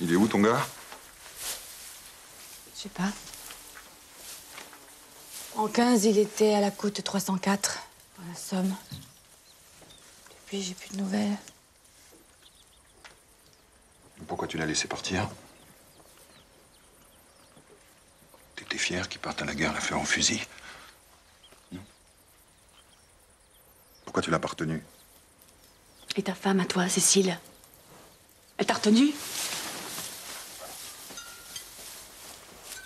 Il est où, ton gars? Je sais pas. En 15, il était à la côte 304, à la Somme. Depuis, j'ai plus de nouvelles. Pourquoi tu l'as laissé partir? T'étais fier qu'il parte à la guerre, la fleur au fusil? Non. Pourquoi tu l'as pas retenu? Et ta femme à toi, Cécile? Elle t'a retenu?